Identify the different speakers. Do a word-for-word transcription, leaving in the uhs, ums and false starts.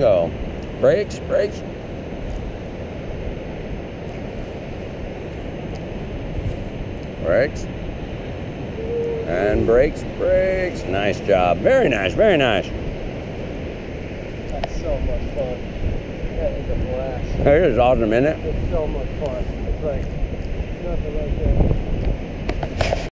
Speaker 1: go. Brakes, brakes. Brakes. And brakes, brakes. Nice job. Very nice, very nice.
Speaker 2: That's so much fun. That is a blast.
Speaker 1: It is awesome, isn't it?
Speaker 2: It's so much fun. It's like nothing like that.